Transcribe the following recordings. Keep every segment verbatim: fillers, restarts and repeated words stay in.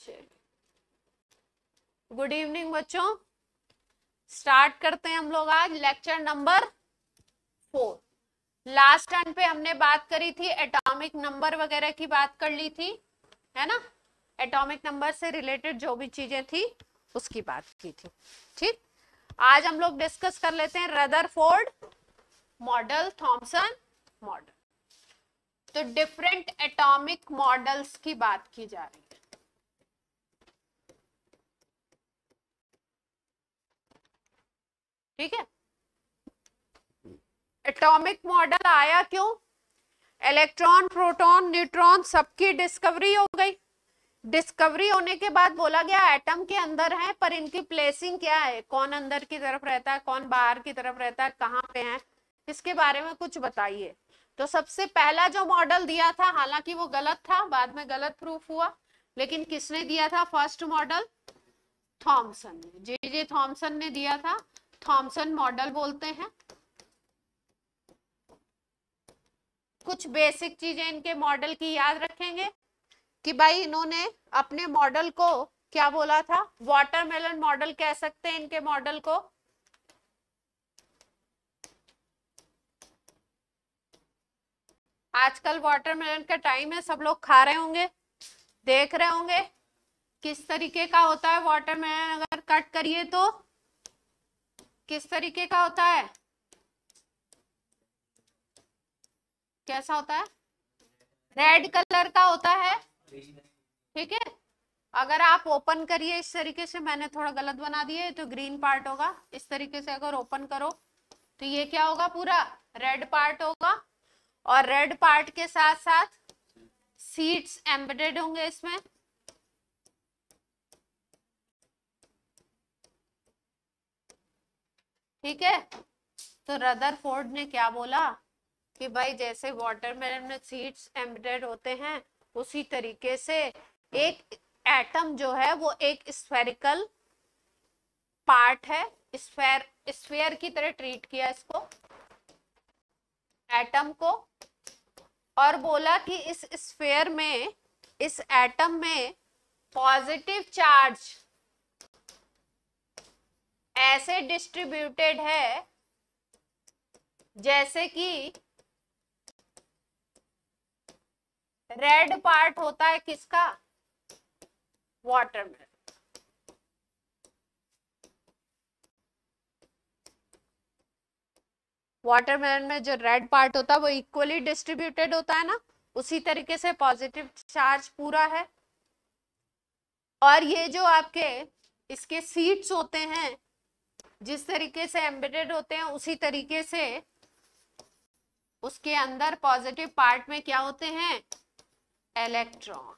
Good evening बच्चों, start करते हैं हम लोग आज lecture number four. Last time पे हमने बात करी थी एटॉमिक नंबर वगैरह की बात कर ली थी, है ना। एटॉमिक नंबर से रिलेटेड जो भी चीजें थी उसकी बात की थी। ठीक, आज हम लोग डिस्कस कर लेते हैं रदरफोर्ड मॉडल, थॉमसन मॉडल। तो डिफरेंट एटॉमिक मॉडल्स की बात की जा रही है। ठीक है, एटॉमिक मॉडल आया क्यों? इलेक्ट्रॉन, प्रोटॉन, न्यूट्रॉन सबकी डिस्कवरी हो गई। डिस्कवरी होने के बाद बोला गया एटम के अंदर है, पर इनकी प्लेसिंग क्या है, कौन अंदर की तरफ रहता है, कौन बाहर की तरफ रहता है, कहाँ पे है, इसके बारे में कुछ बताइए। तो सबसे पहला जो मॉडल दिया था, हालांकि वो गलत था, बाद में गलत प्रूफ हुआ, लेकिन किसने दिया था फर्स्ट मॉडल? थॉमसन ने, जे जे थॉमसन ने दिया था। थॉमसन मॉडल बोलते हैं। कुछ बेसिक चीजें इनके मॉडल की याद रखेंगे कि भाई इन्होंने अपने मॉडल को क्या बोला था? वाटरमेलन मॉडल कह सकते हैं इनके मॉडल को। आजकल वाटरमेलन का टाइम है, सब लोग खा रहे होंगे, देख रहे होंगे किस तरीके का होता है वाटरमेलन। अगर कट करिए तो किस तरीके का होता है, कैसा होता है? रेड कलर का होता है। ठीक है, अगर आप ओपन करिए इस तरीके से, मैंने थोड़ा गलत बना दिया है तो ग्रीन पार्ट होगा, इस तरीके से अगर ओपन करो तो ये क्या होगा? पूरा रेड पार्ट होगा, और रेड पार्ट के साथ साथ सीड्स एम्बेडेड होंगे इसमें। ठीक है, तो रदरफोर्ड ने क्या बोला कि भाई जैसे वाटरमेलन में सीड्स एम्बेडेड होते हैं, उसी तरीके से एक एटम जो है वो एक स्फेरिकल पार्ट है। स्फेयर स्फेयर की तरह ट्रीट किया इसको, एटम को, और बोला कि इस स्फेयर में, इस एटम में पॉजिटिव चार्ज ऐसे डिस्ट्रीब्यूटेड है जैसे कि रेड पार्ट होता है किसका? वाटरमेलन। वाटरमेलन में जो रेड पार्ट होता है वो इक्वली डिस्ट्रीब्यूटेड होता है ना, उसी तरीके से पॉजिटिव चार्ज पूरा है। और ये जो आपके इसके सीड्स होते हैं, जिस तरीके से एम्बेडेड होते हैं, उसी तरीके से उसके अंदर पॉजिटिव पार्ट में क्या होते हैं? इलेक्ट्रॉन।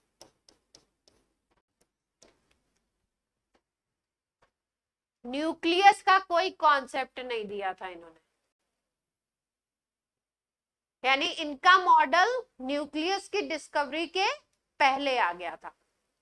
न्यूक्लियस का कोई कॉन्सेप्ट नहीं दिया था इन्होंने, यानी इनका मॉडल न्यूक्लियस की डिस्कवरी के पहले आ गया था।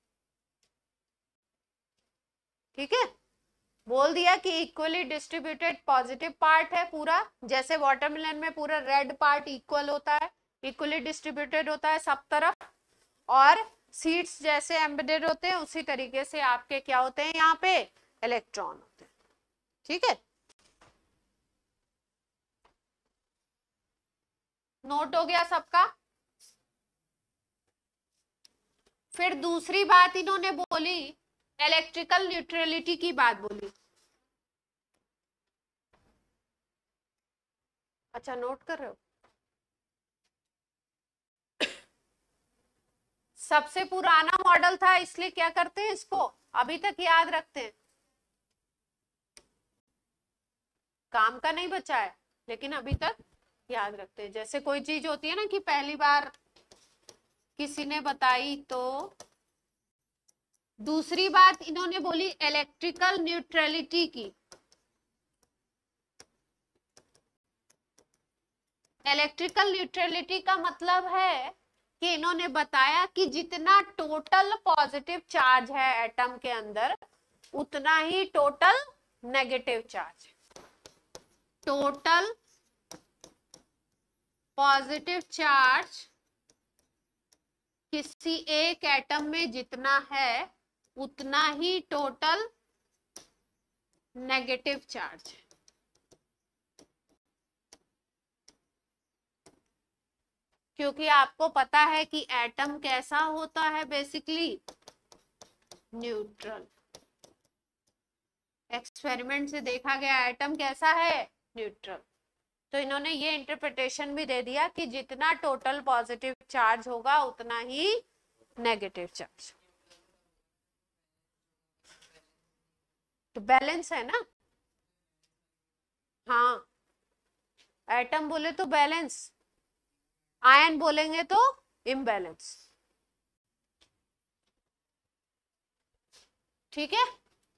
ठीक है, बोल दिया कि इक्वली डिस्ट्रीब्यूटेड पॉजिटिव पार्ट है पूरा, जैसे वाटरमेलन में पूरा रेड पार्ट इक्वल होता है, इक्वली डिस्ट्रीब्यूटेड होता है सब तरफ, और सीड्स जैसे एम्बेडेड होते हैं उसी तरीके से आपके क्या होते हैं यहाँ पे? इलेक्ट्रॉन होते हैं। ठीक है, नोट हो गया सबका? फिर दूसरी बात इन्होंने बोली, इलेक्ट्रिकल न्यूट्रलिटी की बात बोली। अच्छा, नोट कर रहे हो? सबसे पुराना मॉडल था, इसलिए क्या करते हैं इसको अभी तक याद रखते हैं। काम का नहीं बचा है, लेकिन अभी तक याद रखते हैं। जैसे कोई चीज होती है ना कि पहली बार किसी ने बताई, तो दूसरी बात इन्होंने बोली इलेक्ट्रिकल न्यूट्रलिटी की। इलेक्ट्रिकल न्यूट्रलिटी का मतलब है कि इन्होंने बताया कि जितना टोटल पॉजिटिव चार्ज है एटम के अंदर, उतना ही total negative charge. Total positive charge किसी एक एटम में जितना है उतना ही टोटल नेगेटिव चार्ज। क्योंकि आपको पता है कि एटम कैसा होता है, बेसिकली न्यूट्रल। एक्सपेरिमेंट से देखा गया एटम कैसा है, न्यूट्रल। तो इन्होंने ये इंटरप्रिटेशन भी दे दिया कि जितना टोटल पॉजिटिव चार्ज होगा उतना ही नेगेटिव चार्ज। तो बैलेंस है ना। हाँ, एटम बोले तो बैलेंस, आयन बोलेंगे तो इम्बैलेंस। ठीक है,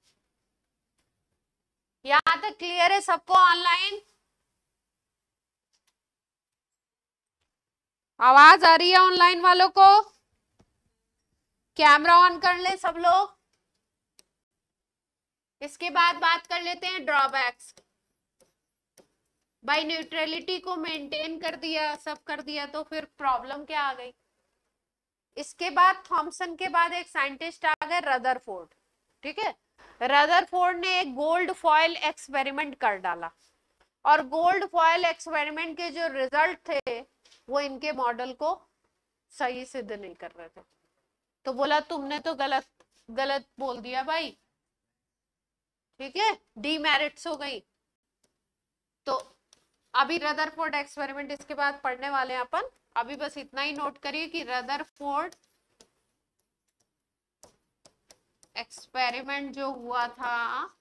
यहां तक क्लियर है सबको? ऑनलाइन आवाज आ रही है ऑनलाइन वालों को? कैमरा ऑन कर ले सब लोग। इसके बाद बात कर लेते हैं ड्रॉबैक्स। भाई न्यूट्रलिटी को मेंटेन कर दिया, सब कर दिया, तो फिर प्रॉब्लम क्या आ गई? इसके बाद थॉमसन के बाद एक साइंटिस्ट आ गए, रदरफोर्ड। ठीक है, रदरफोर्ड ने एक गोल्ड फॉयल एक्सपेरिमेंट कर डाला, और गोल्ड फॉयल एक्सपेरिमेंट के जो रिजल्ट थे वो इनके मॉडल को सही सिद्ध नहीं कर रहे थे। तो बोला तुमने तो गलत गलत बोल दिया भाई। ठीक है, डीमेरिट्स हो गई। तो अभी रदरफोर्ड एक्सपेरिमेंट इसके बाद पढ़ने वाले हैं अपन। अभी बस इतना ही नोट करिए कि रदरफोर्ड एक्सपेरिमेंट जो हुआ था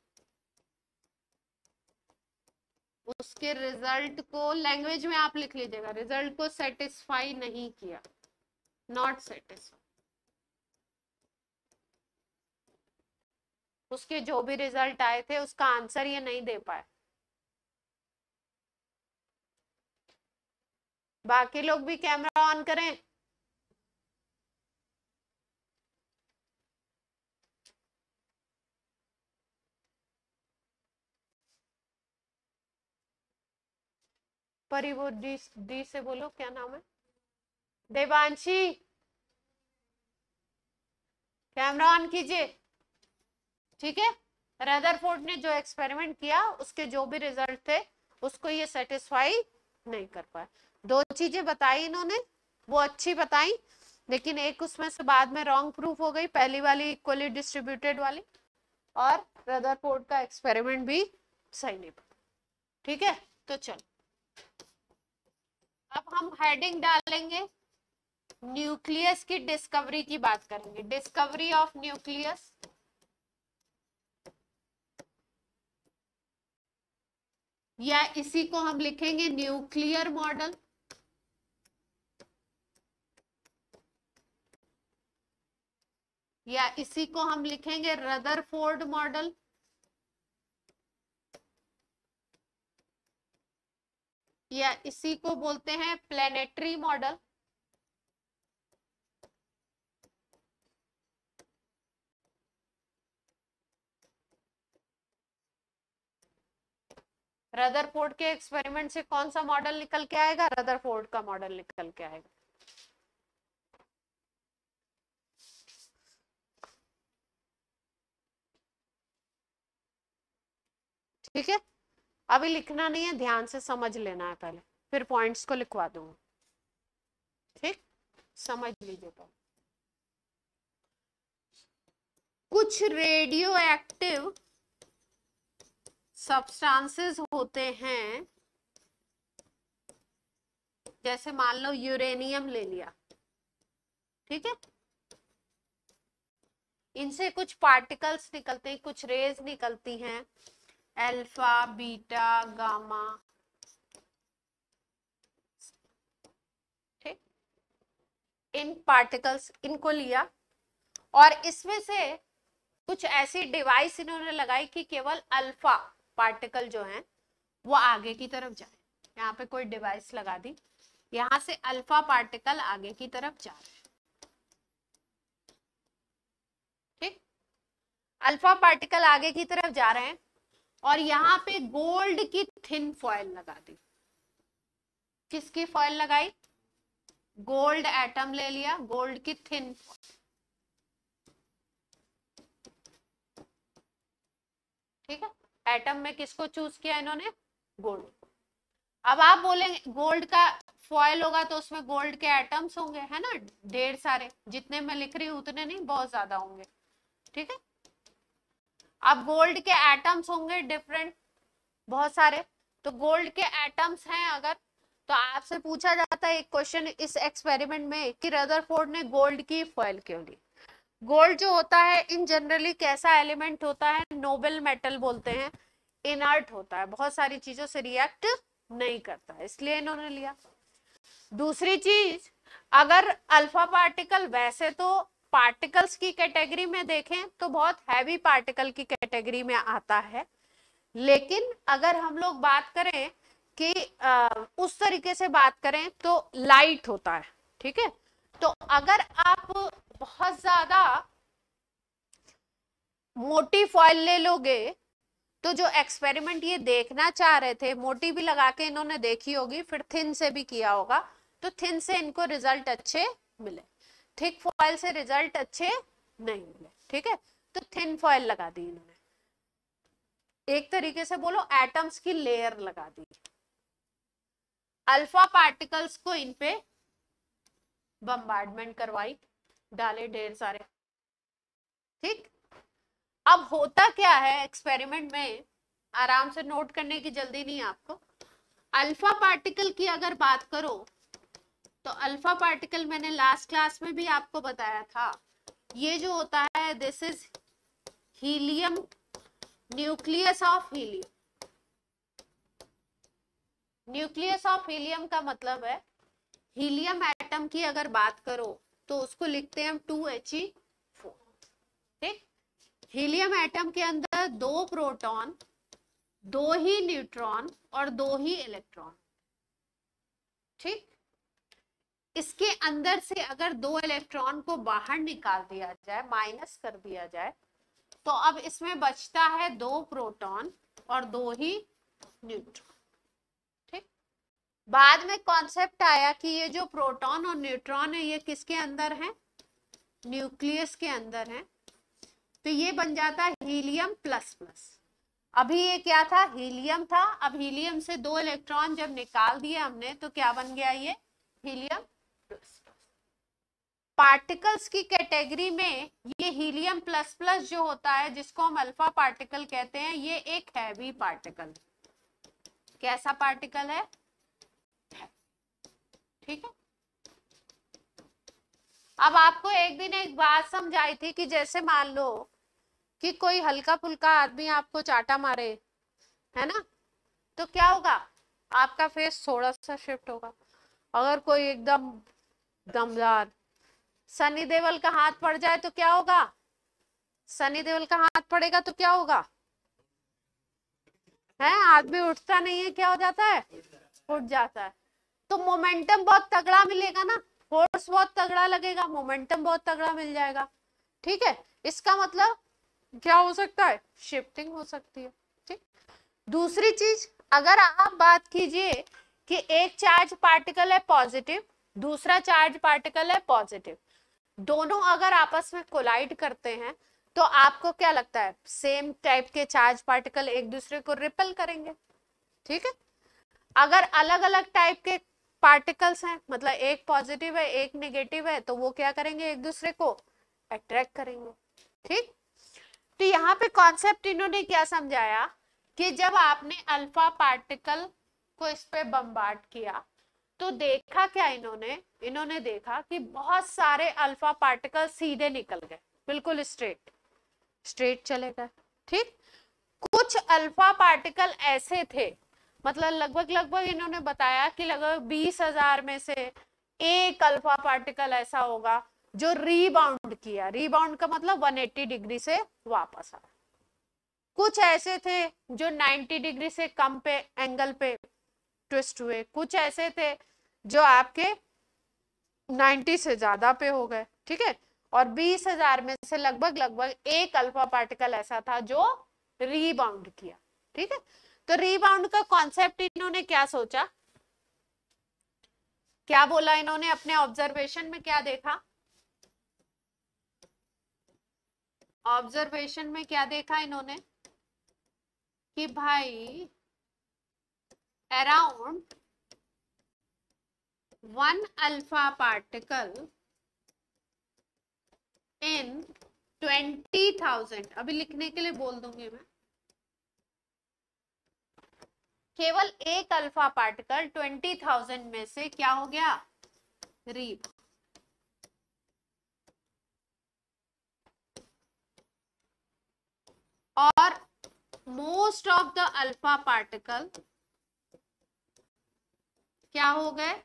उसके रिजल्ट को लैंग्वेज में आप लिख लीजिएगा, रिजल्ट को सेटिस्फाई नहीं किया, नॉट सेटिस्फाई। उसके जो भी रिजल्ट आए थे उसका आंसर ये नहीं दे पाए। बाकी लोग भी कैमरा ऑन करें। परी वो डी, डी से बोलो, क्या नाम है? देवांशी, कैमरा ऑन कीजिए। ठीक है, रदरफोर्ड ने जो एक्सपेरिमेंट किया उसके जो भी रिजल्ट थे उसको ये सेटिस्फाई नहीं कर पाए। दो चीजें बताई इन्होंने, वो अच्छी बताई, लेकिन एक उसमें से बाद में रॉन्ग प्रूफ हो गई, पहली वाली इक्वली डिस्ट्रीब्यूटेड वाली, और रदरफोर्ड का एक्सपेरिमेंट भी सही नहीं पड़ा। ठीक है, तो चल अब हम हेडिंग डालेंगे, न्यूक्लियस की डिस्कवरी की बात करेंगे। डिस्कवरी ऑफ न्यूक्लियस, या इसी को हम लिखेंगे न्यूक्लियर मॉडल, या इसी को हम लिखेंगे रदरफोर्ड मॉडल, या इसी को बोलते हैं प्लेनेटरी मॉडल, रदरफोर्ड के एक्सपेरिमेंट से कौन सा मॉडल निकल के आएगा? रदरफोर्ड का मॉडल निकल के आएगा। ठीक है, अभी लिखना नहीं है, ध्यान से समझ लेना है पहले, फिर पॉइंट्स को लिखवा दूंगा। ठीक, समझ लीजिए पहले। कुछ रेडियो एक्टिव सब्सटेंसेस होते हैं, जैसे मान लो यूरेनियम ले लिया। ठीक है, इनसे कुछ पार्टिकल्स निकलते हैं, कुछ रेज निकलती हैं, अल्फा, बीटा, गामा। ठीक, इन पार्टिकल्स इनको लिया, और इसमें से कुछ ऐसी डिवाइस इन्होंने लगाई कि केवल अल्फा पार्टिकल जो है वो आगे की तरफ जाए। यहाँ पे कोई डिवाइस लगा दी, यहां से अल्फा पार्टिकल आगे की तरफ जा रहे हैं। ठीक, अल्फा पार्टिकल आगे की तरफ जा रहे हैं, और यहाँ पे गोल्ड की थिन फॉयल लगा दी। किसकी फॉयल लगाई? गोल्ड एटम ले लिया, गोल्ड की थिन, ठीक है, एटम में किसको चूज किया इन्होंने, गोल्ड। अब आप बोलेंगे गोल्ड का फॉयल होगा तो उसमें गोल्ड के एटम्स होंगे, है ना, ढेर सारे, जितने मैं लिख रही हूं उतने नहीं, बहुत ज्यादा होंगे, ठीक है। अब गोल्ड के एटम्स होंगे डिफरेंट, बहुत सारे, तो गोल्ड के एटम्स हैं अगर, तो आपसे पूछा जाता है एक क्वेश्चन इस एक्सपेरिमेंट में कि रदरफोर्ड ने गोल्ड की फॉयल क्यों ली। गोल्ड जो होता है इन जनरली कैसा एलिमेंट होता है, नोबल मेटल बोलते हैं, इनर्ट होता है, बहुत सारी चीजों से रिएक्ट नहीं करता, इसलिए इन्होंने लिया। दूसरी चीज, अगर अल्फा पार्टिकल, वैसे तो पार्टिकल्स की कैटेगरी में देखें तो बहुत हैवी पार्टिकल की कैटेगरी में आता है, लेकिन अगर हम लोग बात करें कि आ, उस तरीके से बात करें तो लाइट होता है, ठीक है। तो अगर आप बहुत ज्यादा मोटी फॉइल ले लोगे, तो जो एक्सपेरिमेंट ये देखना चाह रहे थे, मोटी भी लगा के इन्होंने देखी होगी, फिर थिन से भी किया होगा, तो थिन से इनको रिजल्ट अच्छे मिले, थिक फॉइल से रिजल्ट अच्छे नहीं मिले, ठीक है, तो थिन फॉइल लगा दी इन्होंने, एक तरीके से बोलो एटम्स की लेयर लगा दी, अल्फा पार्टिकल्स को इन पे बम्बार्डमेंट करवाई, डाले ढेर सारे, ठीक। अब होता क्या है एक्सपेरिमेंट में, आराम से नोट करने की जल्दी नहीं आपको, अल्फा पार्टिकल की अगर बात करो तो अल्फा पार्टिकल मैंने लास्ट क्लास में भी आपको बताया था, ये जो होता है this is helium, nucleus of helium, nucleus of helium का मतलब है, हीलियम एटम की अगर बात करो तो उसको लिखते हैं हम टू एच ई फोर, ठीक। हीलियम एटम के अंदर दो प्रोटॉन, दो ही न्यूट्रॉन और दो ही इलेक्ट्रॉन, ठीक। इसके अंदर से अगर दो इलेक्ट्रॉन को बाहर निकाल दिया जाए, माइनस कर दिया जाए, तो अब इसमें बचता है दो प्रोटॉन और दो ही न्यूट्रॉन, ठीक। बाद में कॉन्सेप्ट आया कि ये जो प्रोटॉन और न्यूट्रॉन है ये किसके अंदर है, न्यूक्लियस के अंदर है, तो ये बन जाता है हीलियम प्लस प्लस। अभी ये क्या था, हीलियम था, अब हीलियम से दो इलेक्ट्रॉन जब निकाल दिए हमने तो क्या बन गया, ये हीलियम प्लस प्लस। पार्टिकल्स की कैटेगरी में ये हीलियम प्लस प्लस जो होता है, जिसको हम अल्फा पार्टिकल कहते हैं, ये एक हैवी पार्टिकल, कैसा पार्टिकल है, ठीक है। अब आपको एक दिन एक बात समझाई थी कि जैसे मान लो कि कोई हल्का फुल्का आदमी आपको चाटा मारे, है ना, तो क्या होगा, आपका फेस थोड़ा सा शिफ्ट होगा। अगर कोई एकदम दमदार सनी देओल का हाथ पड़ जाए तो क्या होगा, सनी देओल का हाथ पड़ेगा तो क्या होगा, है आदमी उठता नहीं है, क्या हो जाता है, उठ जाता है। तो मोमेंटम बहुत तगड़ा मिलेगा ना, फोर्स बहुत तगड़ा लगेगा, मोमेंटम बहुत तगड़ा मिल जाएगा, ठीक है। इसका मतलब क्या हो सकता है, शिफ्टिंग हो सकती है, ठीक। दूसरी चीज, अगर आप बात कीजिए कि एक चार्ज पार्टिकल है पॉजिटिव, दूसरा चार्ज पार्टिकल है पॉजिटिव, दोनों अगर आपस में कोलाइड करते हैं तो आपको क्या लगता है, सेम टाइप के चार्ज पार्टिकल एक दूसरे को रिपेल करेंगे, ठीक है। अगर अलग अलग टाइप के पार्टिकल्स हैं, मतलब एक पॉजिटिव है एक नेगेटिव है, तो वो क्या करेंगे, एक दूसरे को अट्रैक्ट करेंगे, ठीक। तो यहाँ पे कॉन्सेप्ट इन्होंने क्या समझाया कि जब आपने अल्फा पार्टिकल को इस पे बम्बार्ड किया तो देखा क्या इन्होंने, इन्होंने देखा कि बहुत सारे अल्फा पार्टिकल सीधे निकल गए, बिल्कुल स्ट्रेट स्ट्रेट चले गए, ठीक। कुछ अल्फा पार्टिकल ऐसे थे, मतलब लगभग लगभग इन्होंने बताया कि लगभग बीस हजार में से एक अल्फा पार्टिकल ऐसा होगा जो रीबाउंड किया, रीबाउंड का मतलब एक सौ अस्सी डिग्री से वापस आया। कुछ ऐसे थे जो नब्बे डिग्री से कम पे एंगल पे ट्विस्ट हुए, कुछ ऐसे थे जो आपके नब्बे से ज्यादा पे हो गए, ठीक है। और बीस हजार में से लगभग लगभग एक अल्फा पार्टिकल ऐसा था जो रीबाउंड किया, ठीक है। तो रीबाउंड का कॉन्सेप्ट इन्होंने क्या सोचा, क्या बोला इन्होंने अपने ऑब्जर्वेशन में, क्या देखा? ऑब्जर्वेशन में क्या देखा इन्होंने कि भाई around one alpha particle in twenty thousand, अभी लिखने के लिए बोल दूंगी मैं, केवल एक अल्फा पार्टिकल ट्वेंटी थाउजेंड में से क्या हो गया? रीब। और most of the alpha particle क्या हो गए?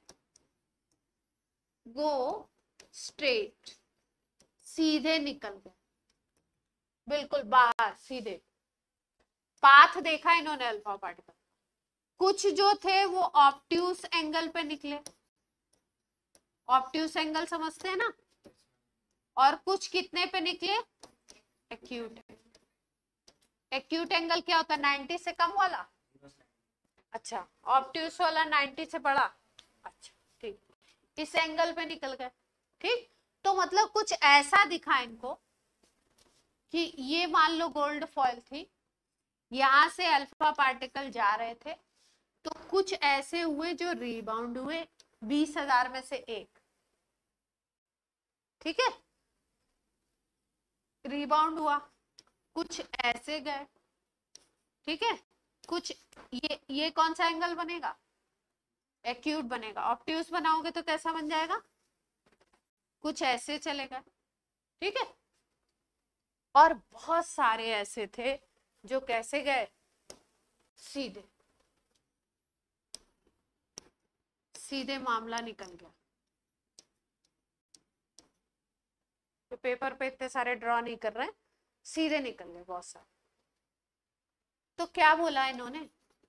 गो स्ट्रेट, सीधे निकल गए, बिल्कुल बाहर सीधे। पाथ देखा इन्होंने अल्फा पार्टिकल। कुछ जो थे वो ऑब्ट्यूस एंगल पे निकले, ऑब्ट्यूस एंगल समझते हैं ना, और कुछ कितने पे निकले? एक्यूट। एक्यूट एंगल क्या होता है? नाइंटी से कम वाला। अच्छा, ऑब्ट्यूस वाला नाइंटी से बड़ा। अच्छा ठीक, इस एंगल पे निकल गए। ठीक, तो मतलब कुछ ऐसा दिखा इनको कि ये मान लो गोल्ड फॉइल थी, यहां से अल्फा पार्टिकल जा रहे थे, तो कुछ ऐसे हुए जो रिबाउंड हुए बीस हजार में से एक। ठीक है, रिबाउंड हुआ, कुछ ऐसे गए। ठीक है, कुछ ये ये कौन सा एंगल बनेगा? एक्यूट बनेगा। ऑब्ट्यूस बनाओगे तो कैसा बन जाएगा? कुछ ऐसे चलेगा। ठीक है, और बहुत सारे ऐसे थे जो कैसे गए? सीधे, सीधे मामला निकल गया। तो पेपर पे इतने सारे ड्रॉ नहीं कर रहे हैं, सीधे निकल गए बहुत सारे। तो क्या बोला इन्होंने?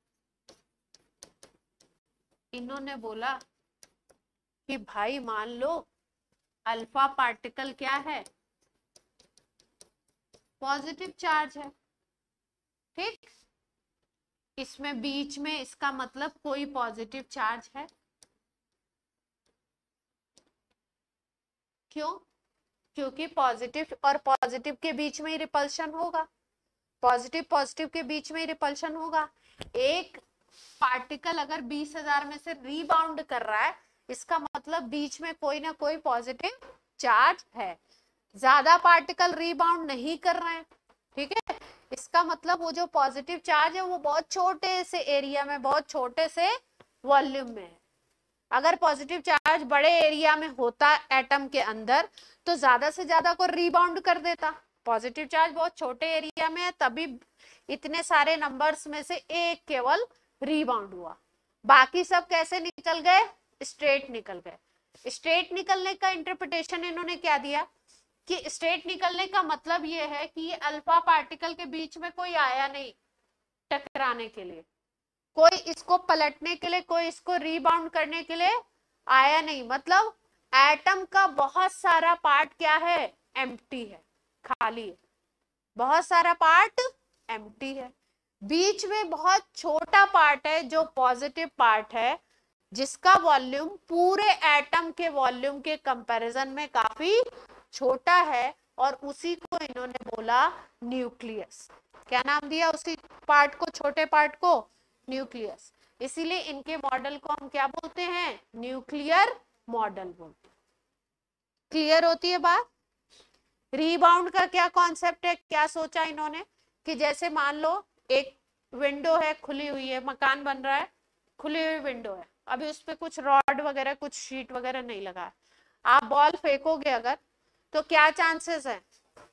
इन्होंने बोला कि भाई मान लो अल्फा पार्टिकल क्या है? पॉजिटिव चार्ज है। ठीक, इसमें बीच में इसका मतलब कोई पॉजिटिव चार्ज है। क्यों? क्योंकि पॉजिटिव और पॉजिटिव के बीच में ही रिपल्शन होगा, पॉजिटिव पॉजिटिव के बीच में ही रिपल्शन होगा। एक पार्टिकल अगर बीस हजार में से रीबाउंड कर रहा है, इसका मतलब बीच में कोई ना कोई पॉजिटिव चार्ज है। ज्यादा पार्टिकल रीबाउंड नहीं कर रहे हैं, ठीक है, इसका मतलब वो जो पॉजिटिव चार्ज है वो बहुत छोटे से एरिया में, बहुत छोटे से वॉल्यूम में है। अगर पॉजिटिव चार्ज बड़े एरिया में होता एटम के अंदर तो ज्यादा से ज्यादा को रीबाउंड कर देता। पॉजिटिव चार्ज बहुत छोटे एरिया में है, तभी इतने सारे नंबर्स में से एक केवल रीबाउंड हुआ, बाकी सब कैसे निकल गए? स्ट्रेट निकल गए। स्ट्रेट निकलने का इंटरप्रिटेशन इन्होंने क्या दिया कि स्ट्रेट निकलने का मतलब ये है कि ये अल्फा पार्टिकल के बीच में कोई आया नहीं टकराने के लिए, कोई इसको पलटने के लिए, कोई इसको रीबाउंड करने के लिए आया नहीं। मतलब एटम का बहुत सारा पार्ट क्या है? एम्प्टी है, खाली है। बहुत सारा पार्ट एम्प्टी है, बीच में बहुत छोटा पार्ट है जो पॉजिटिव पार्ट है, जिसका वॉल्यूम पूरे एटम के वॉल्यूम के कंपैरिजन में काफी छोटा है, और उसी को इन्होंने बोला न्यूक्लियस। क्या नाम दिया उसी पार्ट को, छोटे पार्ट को? न्यूक्लियस। इसीलिए इनके मॉडल को हम क्या बोलते हैं? न्यूक्लियर मॉडल बोलते हैं। क्लियर होती है बात? रीबाउंड का क्या कॉन्सेप्ट है, क्या सोचा इन्होंने कि जैसे मान लो एक विंडो है, खुली हुई है, मकान बन रहा है, खुली हुई विंडो है, अभी उस पर कुछ रॉड वगैरह, कुछ शीट वगैरह नहीं लगा है, आप बॉल फेंकोगे अगर, तो क्या चांसेस है?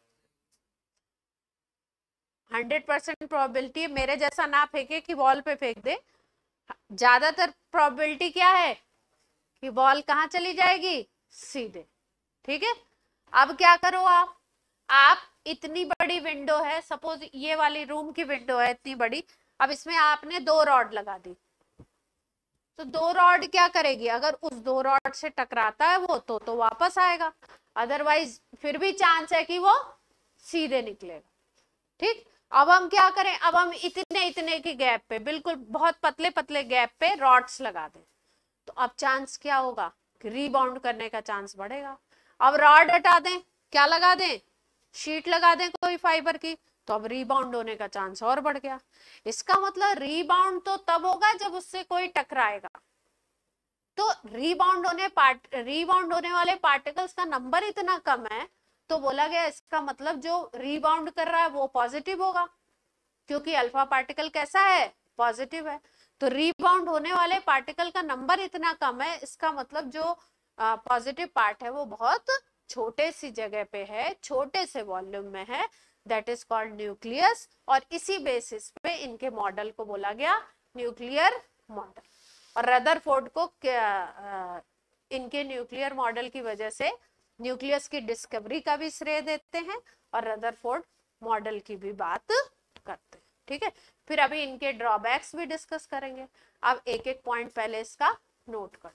हंड्रेड परसेंट प्रोबेबिलिटी है मेरे जैसा ना फेंके कि बॉल पे फेंक दे। ज्यादातर प्रोबेबिलिटी क्या है कि बॉल कहाँ चली जाएगी? सीधे। ठीक है, अब क्या करो आप आप इतनी बड़ी विंडो है, सपोज ये वाली रूम की विंडो है इतनी बड़ी, अब इसमें आपने दो रॉड लगा दी, तो दो रॉड क्या करेगी? अगर उस दो रॉड से टकराता है वो तो तो वापस आएगा, अदरवाइज फिर भी चांस है कि वो सीधे निकलेगा। ठीक, अब हम क्या करें? अब हम इतने इतने के गैप पे, बिल्कुल बहुत पतले पतले गैप पे रॉड्स लगा दें, तो अब चांस क्या होगा, रीबाउंड करने का चांस बढ़ेगा। अब रॉड हटा दें, क्या लगा दें, शीट लगा दें कोई फाइबर की, तो अब रीबाउंड होने का चांस और बढ़ गया। इसका मतलब रीबाउंड तो तब होगा जब उससे कोई टकराएगा। तो रीबाउंड होने पार्ट रीबाउंड होने वाले पार्टिकल्स का नंबर इतना कम है, तो बोला गया इसका मतलब जो रीबाउंड कर रहा है वो पॉजिटिव होगा, क्योंकि अल्फा पार्टिकल कैसा है, पॉजिटिव है। तो रीबाउंड होने वाले पार्टिकल का नंबर इतना कम है, इसका मतलब जो पॉजिटिव पार्ट है वो बहुत छोटे सी जगह पे है, छोटे से वॉल्यूम में है, दैट इज कॉल्ड न्यूक्लियस। और इसी बेसिस पे इनके मॉडल को बोला गया न्यूक्लियर मॉडल। और रदरफोर्ड को क्या, इनके न्यूक्लियर मॉडल की वजह से न्यूक्लियस की डिस्कवरी का भी श्रेय देते हैं और रदरफोर्ड मॉडल की भी बात करते हैं। ठीक है, फिर अभी इनके ड्रॉबैक्स भी डिस्कस करेंगे। अब एक एक पॉइंट पहले इसका नोट कर।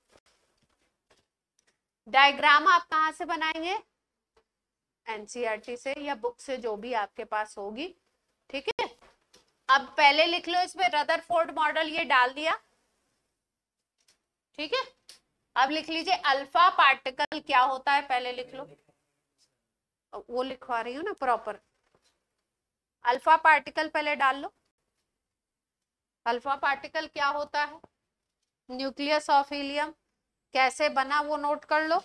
डायग्राम आप कहाँ से बनाएंगे, एनसीईआरटी से या बुक से, जो भी आपके पास होगी। ठीक है, अब पहले लिख लो इसमें रदरफोर्ड मॉडल, ये डाल दिया। ठीक है, अब लिख लीजिए अल्फा पार्टिकल क्या होता है, पहले लिख लो, वो लिखवा रही हूँ ना प्रॉपर। अल्फा पार्टिकल पहले डाल लो, अल्फा पार्टिकल क्या होता है, न्यूक्लियस ऑफ हीलियम कैसे बना वो नोट कर लो,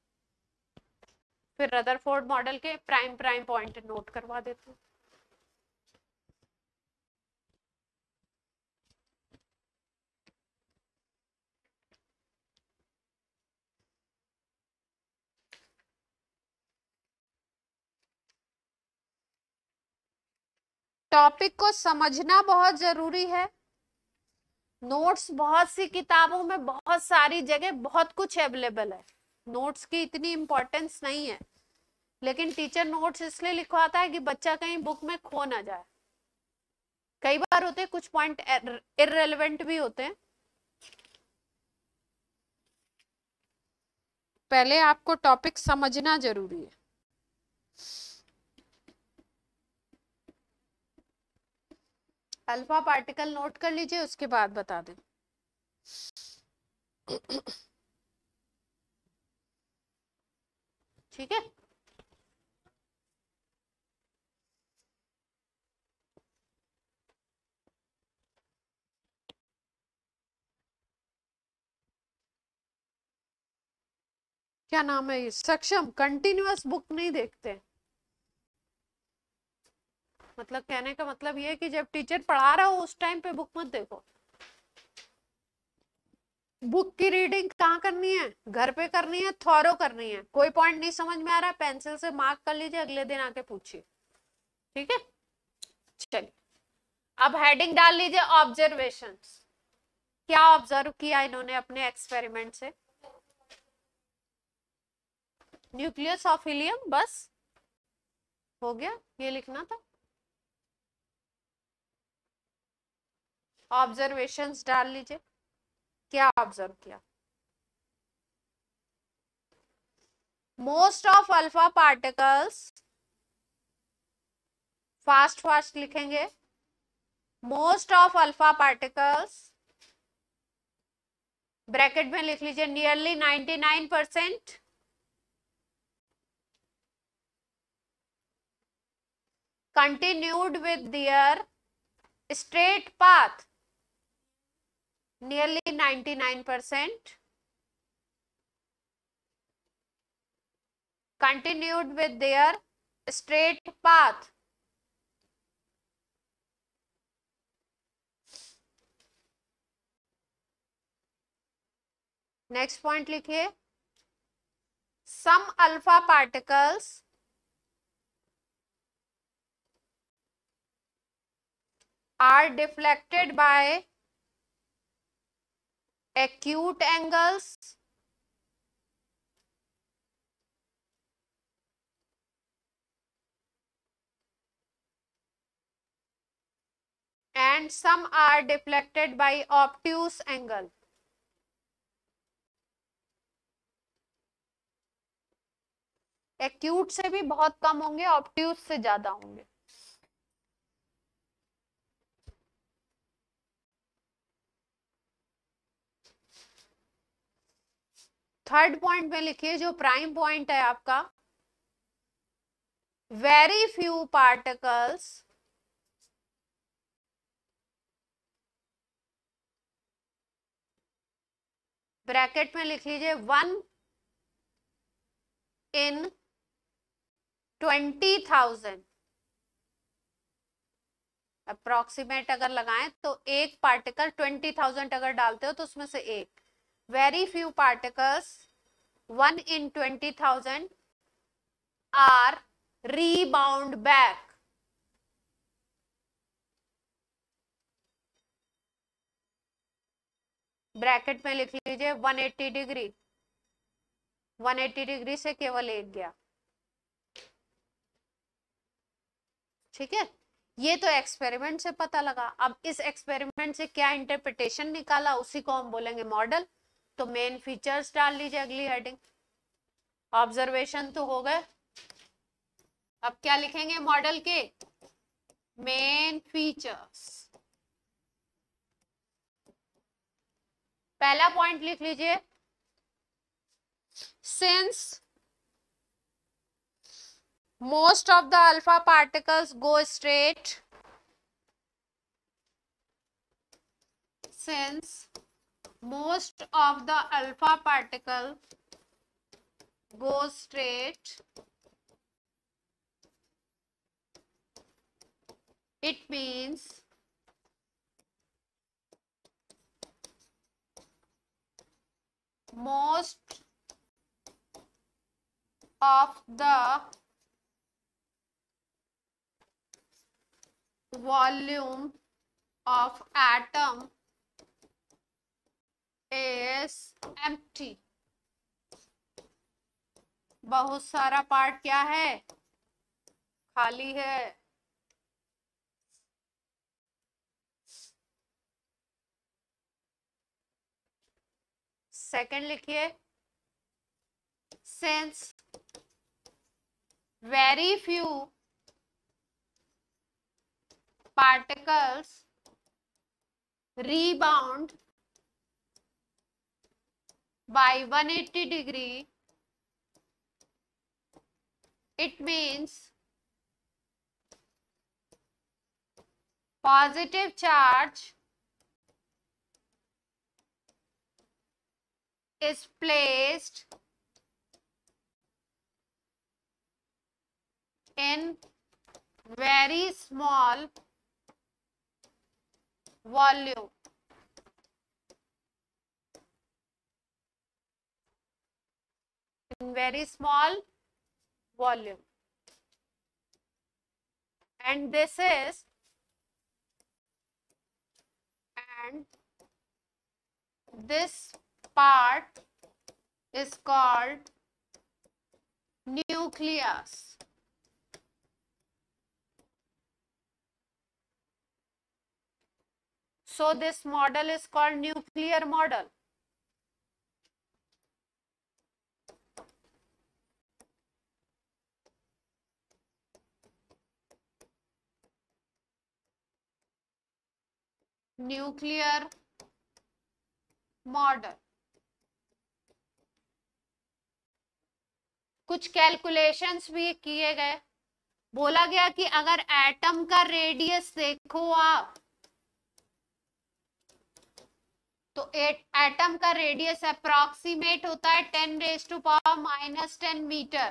फिर रदरफोर्ड मॉडल के प्राइम प्राइम पॉइंट नोट करवा देते हैं। टॉपिक को समझना बहुत जरूरी है। नोट्स बहुत सी किताबों में, बहुत सारी जगह बहुत कुछ अवेलेबल है, नोट्स की इतनी इंपॉर्टेंस नहीं है, लेकिन टीचर नोट्स इसलिए लिखवाता है कि बच्चा कहीं बुक में खो ना जाए। कई बार होते हैं कुछ पॉइंट इररेलेवेंट भी होते हैं। पहले आपको टॉपिक समझना जरूरी है। अल्फा पार्टिकल नोट कर लीजिए, उसके बाद बता दें। ठीक है, क्या नाम है ये, सक्षम कंटिन्यूअस बुक नहीं देखते। मतलब कहने का मतलब ये है कि जब टीचर पढ़ा रहा हो उस टाइम पे बुक मत देखो। बुक की रीडिंग कहाँ करनी है, घर पे करनी है, थॉरो करनी है। कोई पॉइंट नहीं समझ में आ रहा है, पेंसिल से मार्क कर लीजिए, अगले दिन आके पूछिए। ठीक है, चलिए अब हेडिंग डाल लीजिए ऑब्जर्वेशंस। क्या ऑब्जर्व किया इन्होंने अपने एक्सपेरिमेंट से, न्यूक्लियस ऑफ हीलियम, बस हो गया, ये लिखना था। ऑब्जर्वेशंस डाल लीजिए, क्या ऑब्जर्व किया। Most of alpha particles, fast fast लिखेंगे, most of alpha particles, bracket में लिख लीजिए nearly ninety nine percent, continued with their straight path, nearly ninety-nine percent, continued with their straight path, next point लिखिए, some alpha particles are deflected by acute angles and some are deflected by obtuse angle. Acute से भी बहुत कम होंगे, obtuse से ज्यादा होंगे। Third point में लिखिए जो प्राइम पॉइंट है आपका, वेरी फ्यू पार्टिकल्स ब्रैकेट में लिख लीजिए one in twenty thousand, approximate अगर लगाएं तो एक पार्टिकल ट्वेंटी थाउजेंड अगर डालते हो तो उसमें से एक, very few particles one in twenty thousand are rebound back, bracket में लिख लीजिए one eighty degree, one eighty degree से केवल एक गया। ठीक है, ये तो एक्सपेरिमेंट से पता लगा। अब इस एक्सपेरिमेंट से क्या इंटरप्रिटेशन निकाला उसी को हम बोलेंगे मॉडल। तो मेन फीचर्स डाल लीजिए अगली हेडिंग। ऑब्जर्वेशन तो हो गए, अब क्या लिखेंगे मॉडल के? Main features. पहला पॉइंट लिख लीजिए, since most of the alpha particles go straight, since most of the alpha particle go straight, it means most of the volume of atom is empty, बहुत सारा पार्ट क्या है? खाली है। सेकंड लिखिए, since very few particles rebound by one eighty degree, it means positive charge is placed in very small volume. In very small volume. And this is, and this part is called nucleus. So this model is called nuclear model. Nuclear model. कुछ calculations भी किए गए, बोला गया कि अगर atom का radius देखो आप तो एटम का रेडियस अप्रॉक्सीमेट होता है ten raise to power minus ten metre,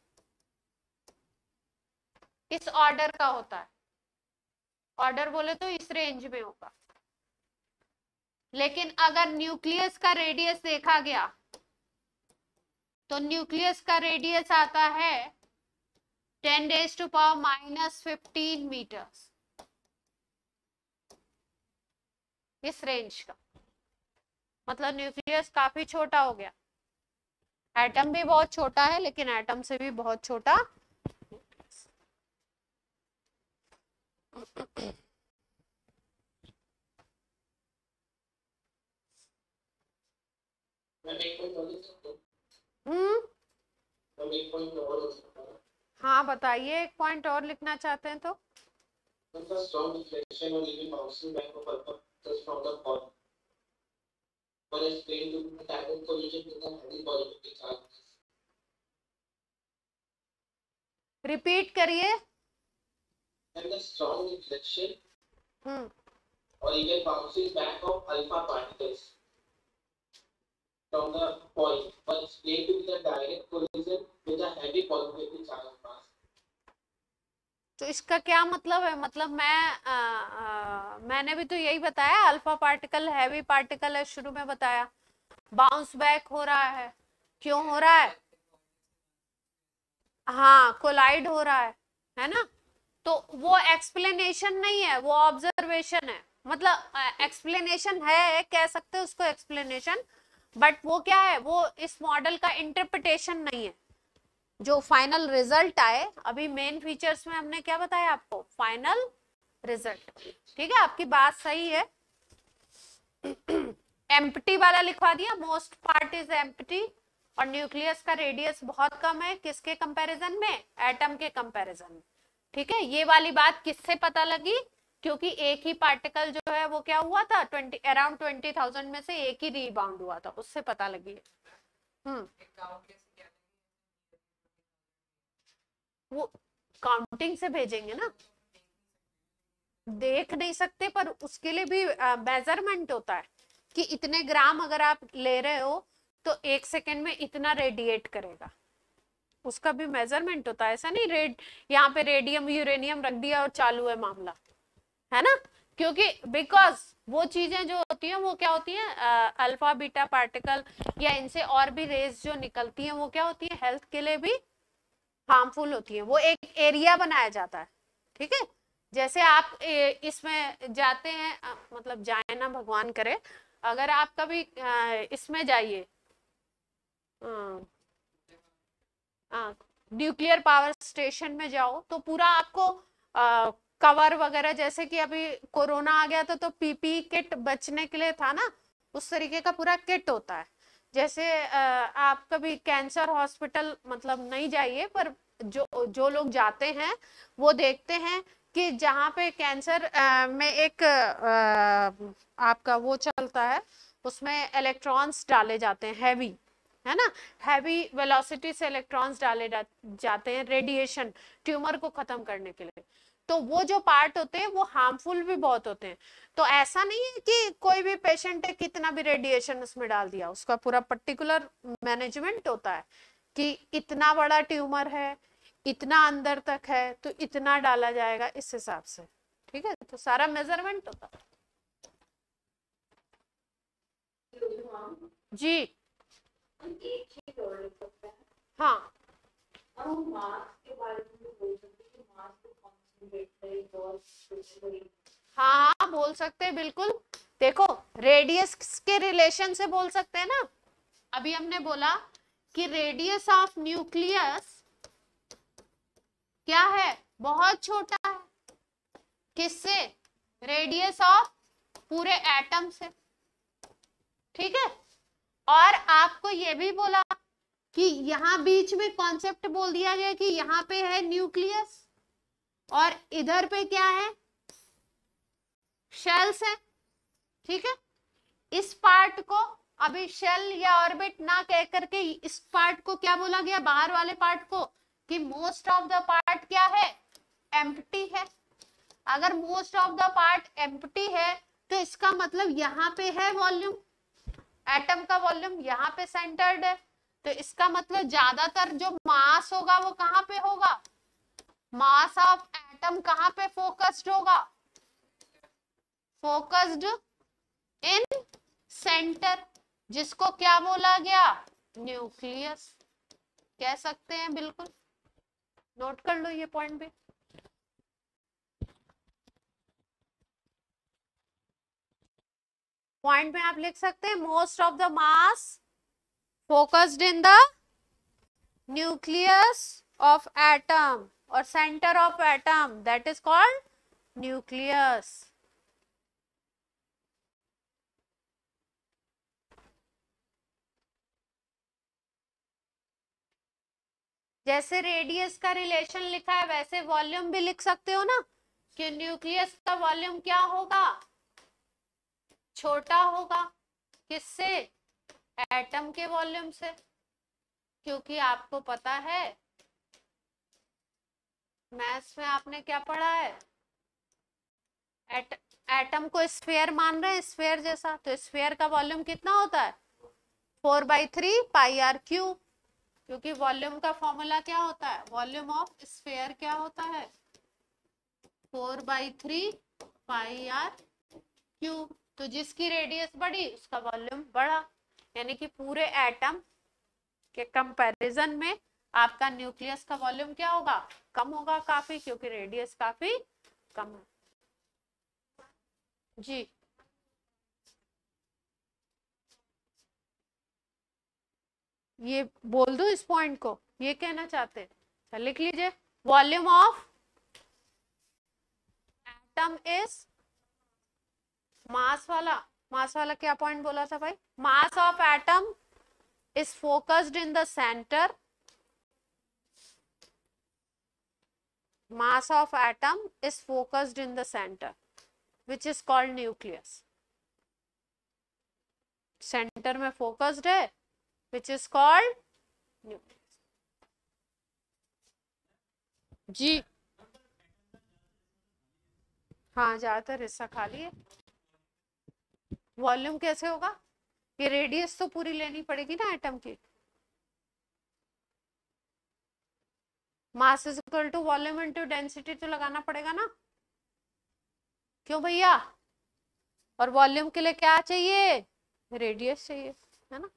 इस ऑर्डर का होता है। ऑर्डर बोले तो इस रेंज में होगा। लेकिन अगर न्यूक्लियस का रेडियस देखा गया तो न्यूक्लियस का रेडियस आता है ten raise to power minus fifteen metres, इस रेंज का। मतलब न्यूक्लियस काफी छोटा हो गया। एटम भी बहुत छोटा है लेकिन एटम से भी बहुत छोटा। हम्म हाँ बताइए, एक पॉइंट और लिखना चाहते हैं तो। for a strain to be direct collision with a heavy positive charge. Repeat करिए. And the strong reflection hmm or even bouncing back of alpha particles from the point was explained to be the direct collision with a heavy positively charged mass. तो इसका क्या मतलब है? मतलब मैं आ, आ, मैंने भी तो यही बताया, अल्फा पार्टिकल हैवी पार्टिकल है, शुरू में बताया. बाउंस बैक हो रहा है, क्यों हो रहा है? हाँ, कोलाइड हो रहा है, है ना. तो वो एक्सप्लेनेशन नहीं है, वो ऑब्जर्वेशन है. मतलब एक्सप्लेनेशन है, कह सकते हैं उसको एक्सप्लेनेशन, बट वो क्या है, वो इस मॉडल का इंटरप्रिटेशन नहीं है. जो फाइनल रिजल्ट आए, अभी मेन फीचर्स में हमने क्या बताया आपको, फाइनल रिजल्ट. ठीक है, आपकी बात सही है. एम्प्टी वाला लिखवा दिया, मोस्ट पार्ट इज एम्प्टी, और न्यूक्लियस का रेडियस बहुत कम है, किसके कंपैरिजन में? एटम के कंपैरिजन में. ठीक है, ये वाली बात किससे पता लगी? क्योंकि एक ही पार्टिकल जो है वो क्या हुआ था, ट्वेंटी अराउंड ट्वेंटी थाउजेंड में से एक ही रीबाउंड हुआ था, उससे पता लगी. हम्म वो काउंटिंग से भेजेंगे ना, देख नहीं सकते, पर उसके लिए भी मेजरमेंट होता है कि इतने ग्राम अगर आप ले रहे हो तो एक सेकेंड में इतना रेडिएट करेगा, उसका भी मेजरमेंट होता है. ऐसा नहीं रेड यहाँ पे रेडियम यूरेनियम रख दिया और चालू है मामला, है ना. क्योंकि बिकॉज वो चीजें जो होती हैं वो क्या होती हैं, अल्फा बीटा पार्टिकल या इनसे और भी रेज जो निकलती हैं वो क्या होती है, हेल्थ के लिए भी हार्मफुल होती है. वो एक एरिया बनाया जाता है. ठीक है, जैसे आप इसमें जाते हैं, मतलब जाए ना भगवान करे, अगर आप कभी इसमें जाइए, न्यूक्लियर पावर स्टेशन में जाओ, तो पूरा आपको आ, कवर वगैरह, जैसे कि अभी कोरोना आ गया था तो पीपी किट बचने के लिए था ना, उस तरीके का पूरा किट होता है. जैसे आ, आप कभी कैंसर हॉस्पिटल मतलब नहीं जाइए, पर जो जो लोग जाते हैं वो देखते हैं कि जहाँ पे कैंसर आ, में एक आ, आपका वो चलता है, उसमें इलेक्ट्रॉन्स डाले जाते हैं हैवी, है ना, हैवी वेलोसिटी से इलेक्ट्रॉन्स डाले जाते हैं रेडिएशन, ट्यूमर को खत्म करने के लिए. तो वो जो पार्ट होते हैं वो हार्मफुल भी बहुत होते हैं. तो ऐसा नहीं है कि कोई भी पेशेंट है कितना भी रेडिएशन उसमें डाल दिया, उसका पूरा पर्टिकुलर मैनेजमेंट होता है कि इतना बड़ा ट्यूमर है, इतना अंदर तक है, तो इतना डाला जाएगा इस हिसाब से. ठीक है, तो सारा मेजरमेंट होता है. जी एक चीज और लिख सकते हैं. हाँ, अब हम मास के बारे में बोल सकते हैं कि मास को कंसंट्रेट करें और हाँ हाँ बोल सकते हैं, बिल्कुल. देखो, रेडियस के रिलेशन से बोल सकते हैं ना. अभी हमने बोला कि रेडियस ऑफ न्यूक्लियस क्या है, बहुत छोटा है. किससे? रेडियस ऑफ पूरे एटम से. ठीक है, और आपको ये भी बोला कि यहाँ बीच में कॉन्सेप्ट बोल दिया गया कि यहाँ पे है न्यूक्लियस और इधर पे क्या है, शेल्स है. ठीक है, इस पार्ट को अभी शेल या ऑर्बिट ना कह करके इस पार्ट को क्या बोला गया, बाहर वाले पार्ट को, कि मोस्ट ऑफ द पार्ट क्या है, एम्प्टी है. अगर most of the part empty है तो इसका मतलब यहाँ पे है वॉल्यूम, एटम का वॉल्यूम यहाँ पे सेंटर्ड है. तो इसका मतलब ज्यादातर जो मास होगा वो कहाँ पे होगा, मास ऑफ एटम कहाँ पे फोकस्ड होगा, फोकस्ड इन सेंटर, जिसको क्या बोला गया, न्यूक्लियस कह सकते हैं. बिल्कुल नोट कर लो ये पॉइंट भी. पॉइंट में आप लिख सकते हैं most of the mass focused in the nucleus of atom और centre of atom, that is called nucleus. जैसे रेडियस का रिलेशन लिखा है वैसे वॉल्यूम भी लिख सकते हो ना, कि न्यूक्लियस का वॉल्यूम क्या होगा, छोटा होगा. किससे? एटम के वॉल्यूम से, क्योंकि आपको पता है मैथ्स में आपने क्या पढ़ा है, एट, एटम को स्फीयर मान रहे हैं, स्फीयर जैसा, तो स्फीयर का वॉल्यूम कितना होता है? Four by three pi r cube, क्योंकि वॉल्यूम का फॉर्मूला क्या होता है, वॉल्यूम ऑफ स्फीयर क्या होता है, four by three pi r cube. तो जिसकी रेडियस बढ़ी उसका वॉल्यूम बढ़ा, यानी कि पूरे एटम के कंपैरिजन में आपका न्यूक्लियस का वॉल्यूम क्या होगा, कम होगा काफी, क्योंकि रेडियस काफी कम है। जी ये बोल दो इस पॉइंट को, ये कहना चाहते हैं, तो लिख लीजिए, volume of atom is mass वाला, मास वाला क्या पॉइंट बोला था भाई, mass of atom is focused in the centre, mass of atom is focused in the center which is called nucleus, center में focused है which is called nucleus। जी हाँ ज्यादातर हिस्सा खाली है। वॉल्यूम कैसे होगा, ये रेडियस तो पूरी लेनी पड़ेगी ना एटम की, mass is equal to volume into density तो लगाना पड़ेगा ना, क्यों भैया, और वॉल्यूम के लिए क्या चाहिए, रेडियस चाहिए, है ना,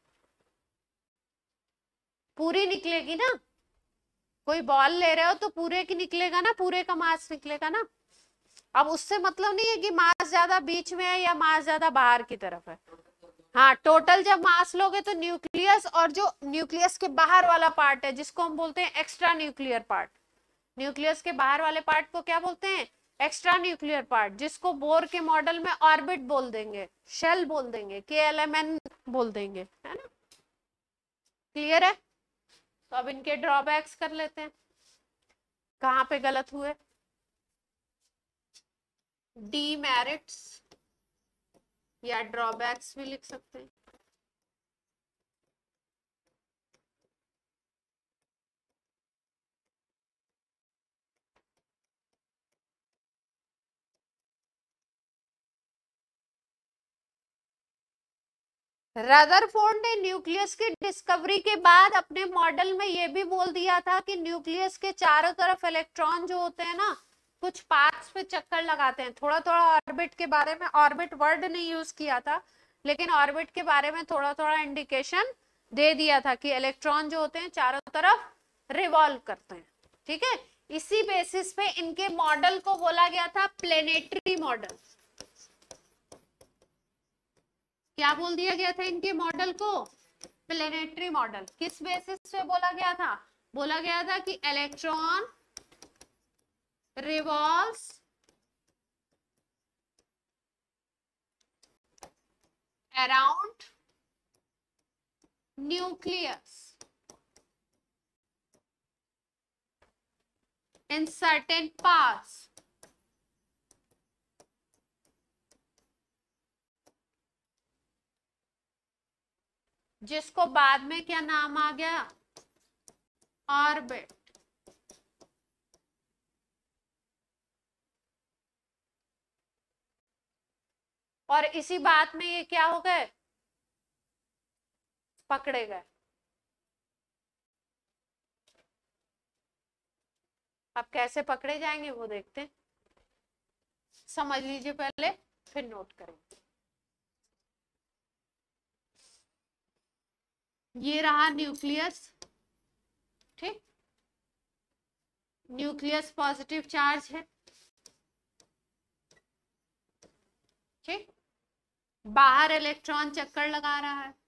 पूरी निकलेगी ना, कोई बॉल ले रहे हो तो पूरे की निकलेगा ना, पूरे का मास निकलेगा ना। अब उससे मतलब नहीं है कि मास ज्यादा बीच में है या मास ज्यादा बाहर की तरफ है, हाँ टोटल जब मास लोगे तो न्यूक्लियस और जो न्यूक्लियस के बाहर वाला पार्ट है जिसको हम बोलते हैं एक्स्ट्रा न्यूक्लियर पार्ट, न्यूक्लियस के बाहर वाले पार्ट को क्या बोलते हैं, एक्स्ट्रा न्यूक्लियर पार्ट, जिसको बोर के मॉडल में ऑर्बिट बोल देंगे, शेल बोल देंगे, के एल एम एन बोल देंगे, है ना, क्लियर है। तो अब इनके ड्रॉबैक्स कर लेते हैं, कहाँ पे गलत हुए, डीमेरिट्स या ड्रॉबैक्स भी लिख सकते हैं। रदरफोर्ड ने न्यूक्लियस की डिस्कवरी के बाद अपने मॉडल में यह भी बोल दिया था कि न्यूक्लियस के चारों तरफ इलेक्ट्रॉन जो होते हैं ना कुछ पाथ्स पे चक्कर लगाते हैं, थोड़ा थोड़ा ऑर्बिट के बारे में, ऑर्बिट वर्ड नहीं यूज किया था लेकिन ऑर्बिट के बारे में थोड़ा थोड़ा इंडिकेशन दे दिया था कि इलेक्ट्रॉन जो होते हैं चारों तरफ रिवॉल्व करते हैं, ठीक है। इसी बेसिस पे इनके मॉडल को बोला गया था प्लेनेटरी मॉडल। क्या बोल दिया गया था इनके मॉडल को, प्लेनेटरी मॉडल। किस बेसिस पे बोला गया था, बोला गया था कि electron revolves around nucleus in certain paths, जिसको बाद में क्या नाम आ गया, ऑर्बिट। और इसी बात में ये क्या हो गए, पकड़े गए। अब कैसे पकड़े जाएंगे वो देखते हैं, समझ लीजिए पहले फिर नोट करेंगे। ये रहा न्यूक्लियस, ठीक, न्यूक्लियस पॉजिटिव चार्ज है, ठीक, बाहर इलेक्ट्रॉन चक्कर लगा रहा है,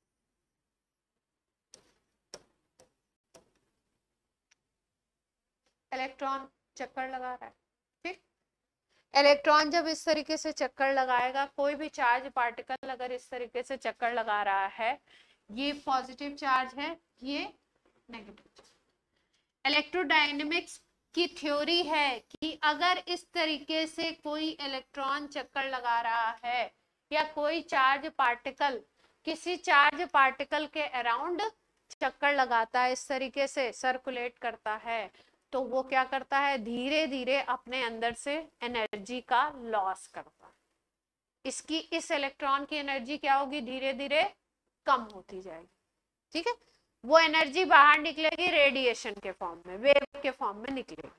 इलेक्ट्रॉन चक्कर लगा रहा है, ठीक। इलेक्ट्रॉन जब इस तरीके से चक्कर लगाएगा, कोई भी चार्ज पार्टिकल अगर इस तरीके से चक्कर लगा रहा है, ये पॉजिटिव चार्ज है, ये नेगेटिव। इलेक्ट्रोडायनेमिक्स की थ्योरी है कि अगर इस तरीके से कोई इलेक्ट्रॉन चक्कर लगा रहा है या कोई चार्ज पार्टिकल किसी चार्ज पार्टिकल के अराउंड चक्कर लगाता है, इस तरीके से सर्कुलेट करता है, तो वो क्या करता है, धीरे धीरे अपने अंदर से एनर्जी का लॉस करता है। इसकी इस इलेक्ट्रॉन की एनर्जी क्या होगी, धीरे धीरे कम होती जाएगी। ठीक है, वो एनर्जी बाहर निकलेगी रेडिएशन के फॉर्म में, वेव के फॉर्म में निकलेगी।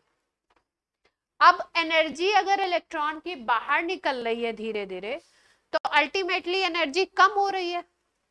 अब एनर्जी अगर इलेक्ट्रॉन की बाहर निकल रही है धीरे धीरे, तो अल्टीमेटली एनर्जी कम हो रही है,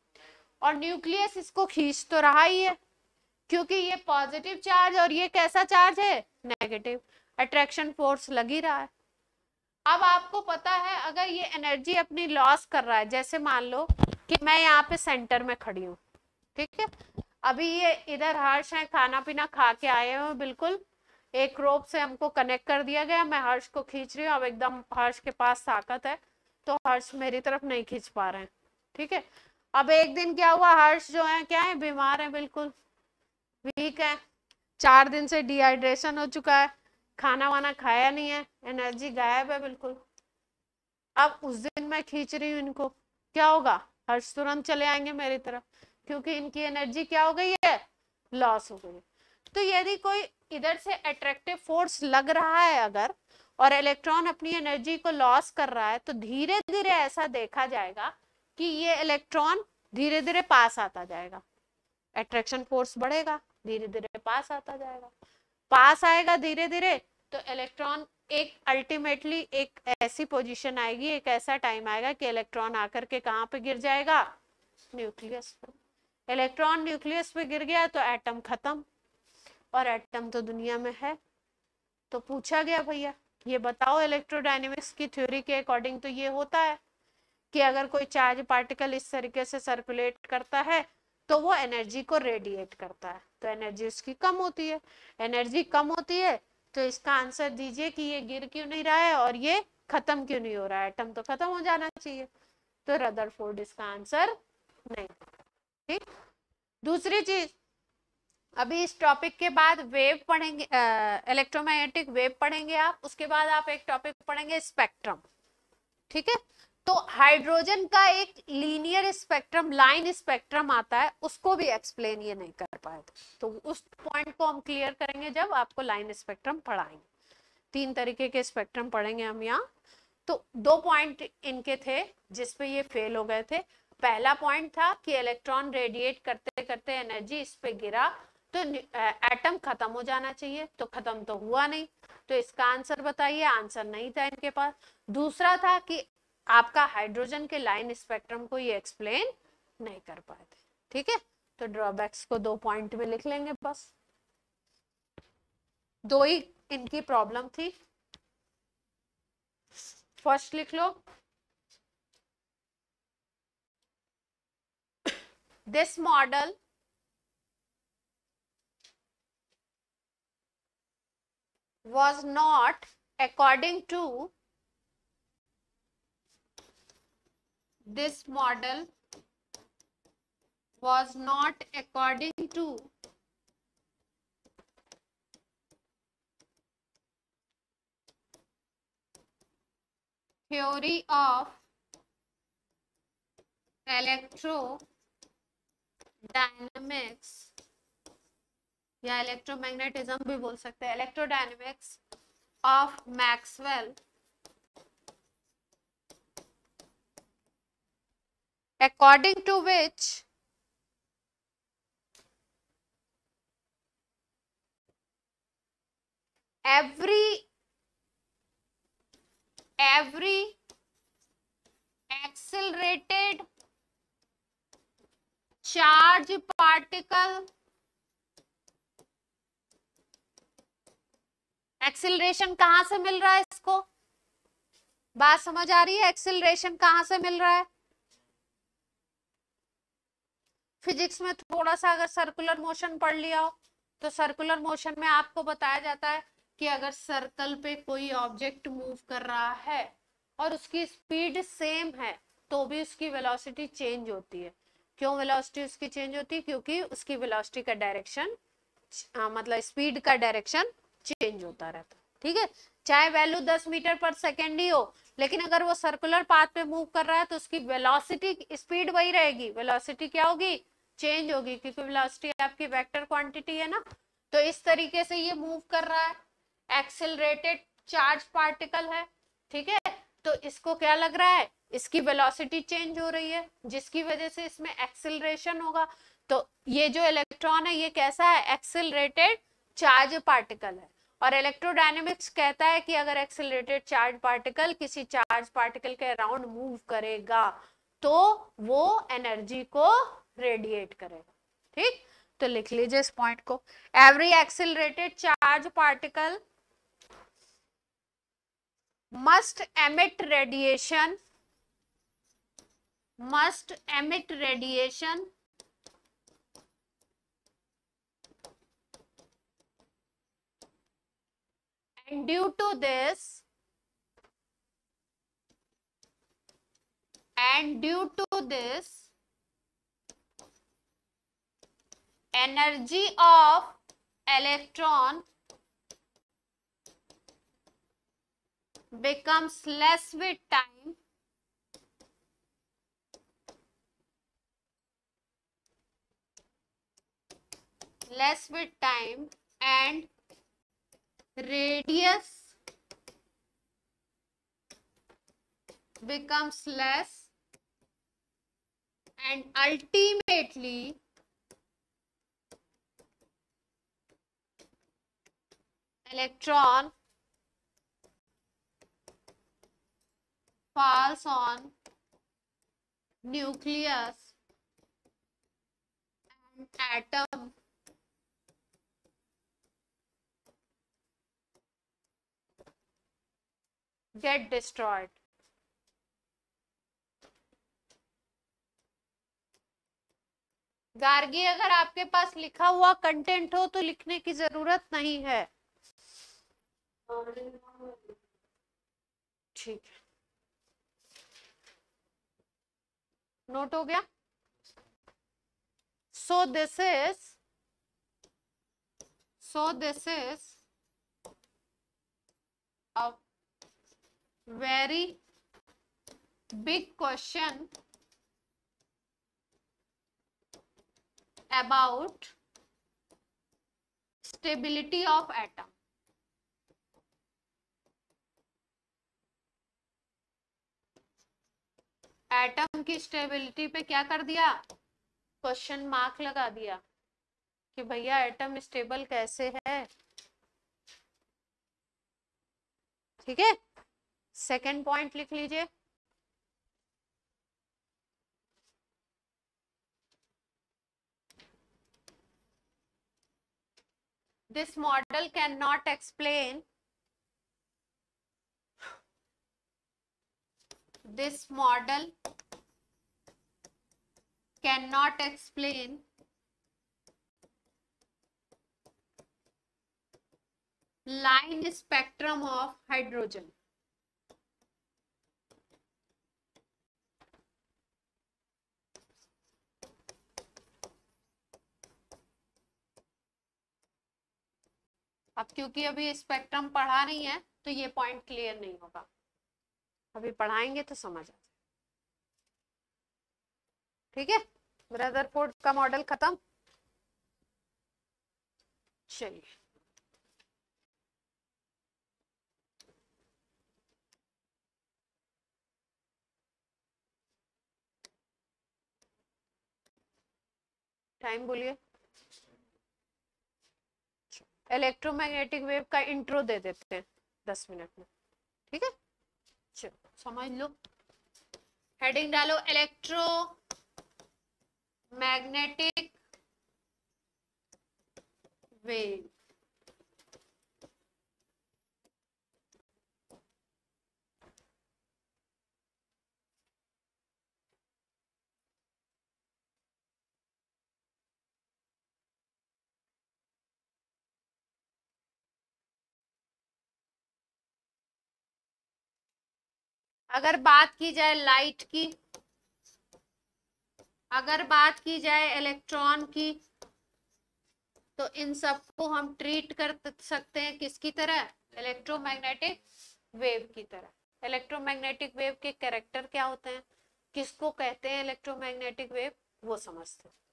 और न्यूक्लियस इसको खींच तो रहा ही है, क्योंकि ये पॉजिटिव चार्ज और ये कैसा चार्ज है, नेगेटिव, अट्रैक्शन फोर्स लगी रहा है। अब आपको पता है अगर ये एनर्जी अपनी लॉस कर रहा है, जैसे मान लो कि मैं यहाँ पे सेंटर में खड़ी हूँ, ठीक है, अभी ये इधर हर्ष है, खाना पीना खा के आए हो, बिल्कुल एक रोप से हमको कनेक्ट कर दिया गया, मैं हर्ष को खींच रही हूँ, अब एकदम हर्ष के पास ताकत है तो हर्ष मेरी तरफ नहीं खींच पा रहे हैं। ठीक है, अब एक दिन क्या हुआ, हर्ष जो है क्या है, बीमार है, बिल्कुल वीक है, चार दिन से डिहाइड्रेशन हो चुका है, खाना वाना खाया नहीं है, एनर्जी गायब है बिल्कुल। अब उस दिन मैं खींच रही हूँ इनको, क्या होगा, हर्ष तुरंत चले आएंगे मेरी तरफ, क्योंकि इनकी एनर्जी क्या हो गई है, लॉस हो गई। तो यदि कोई इधर से अट्रैक्टिव फोर्स लग रहा है अगर, और इलेक्ट्रॉन अपनी एनर्जी को लॉस कर रहा है, तो धीरे धीरे ऐसा देखा जाएगा कि ये इलेक्ट्रॉन धीरे धीरे पास आता जाएगा, अट्रैक्शन फोर्स बढ़ेगा, धीरे धीरे पास आता जाएगा, पास आएगा धीरे धीरे, तो इलेक्ट्रॉन एक अल्टीमेटली एक ऐसी पोजीशन आएगी, एक ऐसा टाइम आएगा कि इलेक्ट्रॉन आकर के कहाँ पे गिर जाएगा, न्यूक्लियस पे। इलेक्ट्रॉन न्यूक्लियस पे गिर गया तो एटम खत्म, और एटम तो दुनिया में है। तो पूछा गया भैया ये बताओ इलेक्ट्रोडायनेमिक्स की थ्योरी के अकॉर्डिंग तो ये होता है कि अगर कोई चार्ज पार्टिकल इस तरीके से सर्कुलेट करता है तो वो एनर्जी को रेडिएट करता है, तो एनर्जी उसकी कम होती है, एनर्जी कम होती है, तो इसका आंसर दीजिए कि ये गिर क्यों नहीं रहा है और ये खत्म क्यों नहीं हो रहा है, एटम तो खत्म हो जाना चाहिए, तो रदरफोर्ड इसका आंसर नहीं। ठीक, दूसरी चीज, अभी इस टॉपिक के बाद वेव पढ़ेंगे, इलेक्ट्रोमैग्नेटिक वेव पढ़ेंगे आप, उसके बाद आप एक टॉपिक पढ़ेंगे स्पेक्ट्रम। ठीक है, तो हाइड्रोजन का एक लीनियर स्पेक्ट्रम, लाइन स्पेक्ट्रम आता है, उसको भी एक्सप्लेन ये नहीं कर पाए थे, तो उस पॉइंट को हम क्लियर करेंगे जब आपको लाइन स्पेक्ट्रम पढ़ाएंगे। तीन तरीके के स्पेक्ट्रम पढ़ेंगे हम यहाँ, तो दो पॉइंट इनके थे जिसपे ये फेल हो गए थे। पहला पॉइंट था कि इलेक्ट्रॉन रेडिएट करते करते एनर्जी इस पे गिरा तो एटम खत्म हो जाना चाहिए, तो खत्म तो हुआ नहीं, तो इसका आंसर बताइए, आंसर नहीं था इनके पास। दूसरा था कि आपका हाइड्रोजन के लाइन स्पेक्ट्रम को ये एक्सप्लेन नहीं कर पाए थे। ठीक है, तो ड्रॉबैक्स को दो पॉइंट में लिख लेंगे, बस दो ही इनकी प्रॉब्लम थी। फर्स्ट लिख लो, this model was not according to this model was not according to theory of electrodynamics या इलेक्ट्रोमैग्नेटिज्म भी बोल सकते हैं, electrodynamics of Maxwell, according to which every every accelerated charge particle, acceleration कहां से मिल रहा है, इसको बात समझ आ रही है, एक्सिलरेशन कहां से मिल रहा है। फिजिक्स में थोड़ा सा अगर सर्कुलर मोशन पढ़ लिया हो तो सर्कुलर मोशन में आपको बताया जाता है कि अगर सर्कल पे कोई ऑब्जेक्ट मूव कर रहा है और उसकी स्पीड सेम है तो भी उसकी वेलोसिटी चेंज होती है। क्यों वेलोसिटी उसकी चेंज होती है, क्योंकि उसकी वेलोसिटी का डायरेक्शन मतलब स्पीड का डायरेक्शन चेंज होता रहता है। ठीक है, चाहे वैल्यू दस मीटर पर सेकेंड ही हो लेकिन अगर वो सर्कुलर पाथ पे मूव कर रहा है तो उसकी वेलोसिटी स्पीड वही रहेगी, वेलोसिटी क्या होगी, चेंज होगी, क्योंकि वेलोसिटी आपकी वेक्टर क्वांटिटी है ना। तो इस तरीके से ये मूव कर रहा है, एक्सेलरेटेड चार्ज पार्टिकल है, ठीक है। तो इसको क्या लग रहा है, इसकी वेलोसिटी चेंज हो रही है, जिसकी वजह से इसमें एक्सेलरेशन होगा। तो ये जो इलेक्ट्रॉन है ये कैसा है, एक्सेलरेटेड चार्ज पार्टिकल है। और इलेक्ट्रोडायनेमिक्स कहता है कि अगर एक्सेलरेटेड चार्ज पार्टिकल किसी चार्ज पार्टिकल के अराउंड मूव करेगा तो वो एनर्जी को रेडिएट करेगा, ठीक। तो लिख लीजिए इस पॉइंट को, every accelerated charge particle must emit radiation must emit radiation and due to this and due to this energy of electron becomes less with time less with time and radius becomes less, and ultimately electron falls on nucleus and atom get destroyed. Gargi, अगर आपके पास लिखा हुआ content हो तो लिखने की जरूरत नहीं है, ठीक है। नोट हो गया? So this is so this is a very big question about stability of atom. Atom की स्टेबिलिटी पे क्या कर दिया, क्वेश्चन मार्क लगा दिया कि भैया एटम स्टेबल कैसे है, ठीक है। सेकंड पॉइंट लिख लीजिए, this model cannot explain this model cannot explain line spectrum of hydrogen. अब क्योंकि अभी स्पेक्ट्रम पढ़ा नहीं है तो ये पॉइंट क्लियर नहीं होगा, अभी पढ़ाएंगे तो समझ आ जाए, ठीक है। रदरफोर्ड का मॉडल खत्म। चलिए टाइम बोलिए, इलेक्ट्रोमैग्नेटिक वेव का इंट्रो दे देते हैं दस मिनट में, ठीक है। चलो समझ लो, हेडिंग डालो इलेक्ट्रो मैग्नेटिक वेव। अगर बात की जाए लाइट की, अगर बात की जाए इलेक्ट्रॉन की, तो इन सबको हम ट्रीट कर सकते हैं किसकी तरह, इलेक्ट्रोमैग्नेटिक वेव की तरह, इलेक्ट्रोमैग्नेटिक वेव के कैरेक्टर क्या होते हैं, किसको कहते हैं इलेक्ट्रोमैग्नेटिक वेव, वो समझते हैं।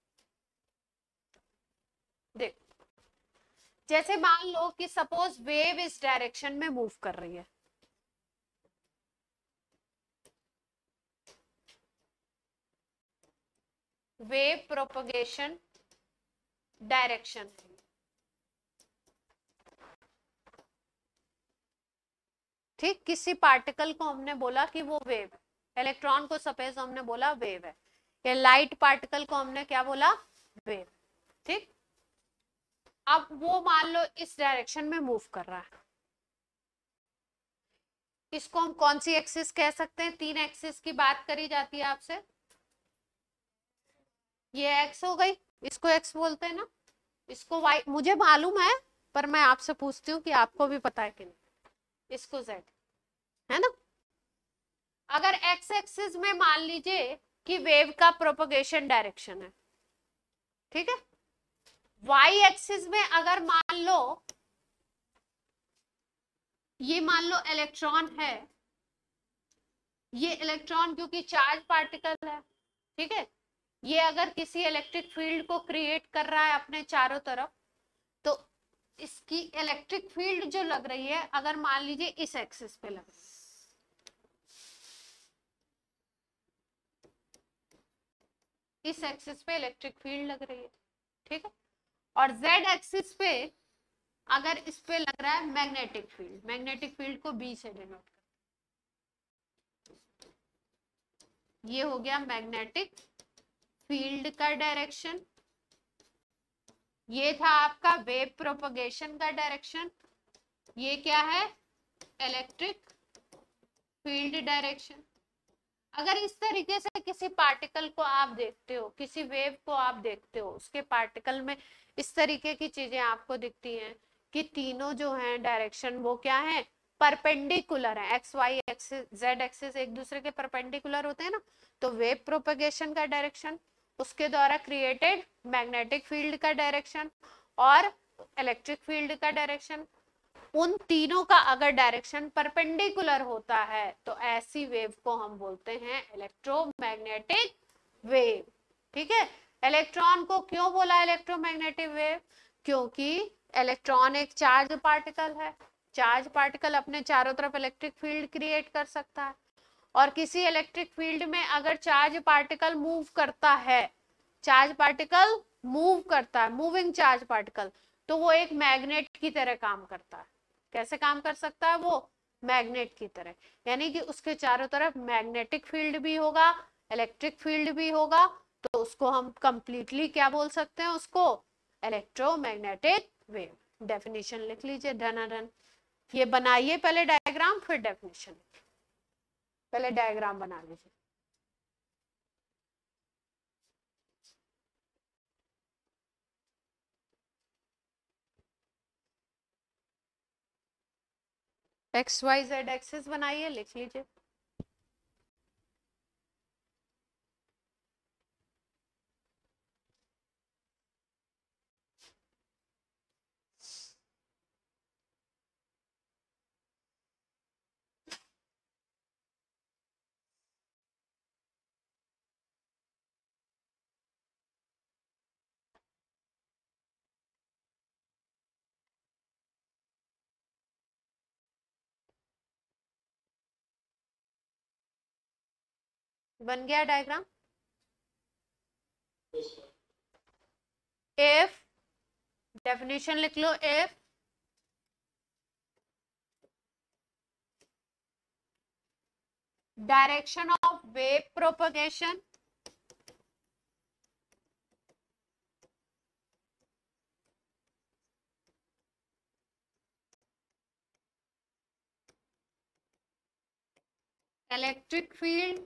देख, जैसे मान लो कि सपोज वेव इस डायरेक्शन में मूव कर रही है, वेव प्रोपगेशन डायरेक्शन, ठीक, किसी पार्टिकल को हमने बोला कि वो वेव है, इलेक्ट्रॉन को सपोज हमने बोला वेव है, या लाइट पार्टिकल को हमने क्या बोला, वेव, ठीक। अब वो मान लो इस डायरेक्शन में मूव कर रहा है, इसको हम कौन सी एक्सिस कह सकते हैं, तीन एक्सिस की बात करी जाती है आपसे, ये एक्स हो गई, इसको एक्स बोलते हैं ना, इसको वाई, मुझे मालूम है पर मैं आपसे पूछती हूँ कि आपको भी पता है कि नहीं, इसको जेड, है ना। अगर एक्स एक्सिस में मान लीजिए कि वेव का प्रोपगेशन डायरेक्शन है, ठीक है, वाई एक्सिस में अगर मान लो, ये मान लो इलेक्ट्रॉन है, ये इलेक्ट्रॉन क्योंकि चार्ज पार्टिकल है, ठीक है, ये अगर किसी इलेक्ट्रिक फील्ड को क्रिएट कर रहा है अपने चारों तरफ, तो इसकी इलेक्ट्रिक फील्ड जो लग रही है, अगर मान लीजिए इस एक्सिस पे लग रही है, इस एक्सिस पे इलेक्ट्रिक फील्ड लग रही है, ठीक है, और जेड एक्सिस पे अगर इस पे लग रहा है मैग्नेटिक फील्ड, मैग्नेटिक फील्ड को बी से डिनोट कर, ये हो गया मैग्नेटिक फील्ड का डायरेक्शन, ये था आपका वेव प्रोपगेशन का डायरेक्शन, ये क्या है, इलेक्ट्रिक फील्ड डायरेक्शन। अगर इस तरीके से किसी पार्टिकल को आप देखते हो, किसी वेव को आप देखते हो, उसके पार्टिकल में इस तरीके की चीजें आपको दिखती हैं कि तीनों जो हैं डायरेक्शन वो क्या है, परपेंडिकुलर है, X Y axis Z axis एक दूसरे के परपेंडिकुलर होते हैं ना, तो वेव प्रोपगेशन का डायरेक्शन, उसके द्वारा क्रिएटेड मैग्नेटिक फील्ड का डायरेक्शन और इलेक्ट्रिक फील्ड का डायरेक्शन, उन तीनों का अगर डायरेक्शन परपेंडिकुलर होता है तो ऐसी वेव को हम बोलते हैं इलेक्ट्रोमैग्नेटिक वेव, ठीक है। इलेक्ट्रॉन को क्यों बोला इलेक्ट्रोमैग्नेटिक वेव, क्योंकि इलेक्ट्रॉन एक चार्ज पार्टिकल है, चार्ज पार्टिकल अपने चारों तरफ इलेक्ट्रिक फील्ड क्रिएट कर सकता है, और किसी इलेक्ट्रिक फील्ड में अगर चार्ज पार्टिकल मूव करता है, चार्ज पार्टिकल मूव करता है, मूविंग चार्ज पार्टिकल, तो वो एक मैग्नेट की तरह काम करता है। कैसे काम कर सकता है वो, मैग्नेट की तरह, यानी कि उसके चारों तरफ मैग्नेटिक फील्ड भी होगा, इलेक्ट्रिक फील्ड भी होगा, तो उसको हम कंप्लीटली क्या बोल सकते हैं, उसको इलेक्ट्रोमैग्नेटिक वेव। डेफिनेशन लिख लीजिए धनाधन, ये बनाइए पहले डायग्राम फिर डेफिनेशन, पहले डायग्राम बना लीजिए। एक्स वाई जेड एक्सिस बनाइए, लिख लीजिए। बन गया डायग्राम। इफ, डेफिनेशन लिख लो, if direction of wave propagation electric field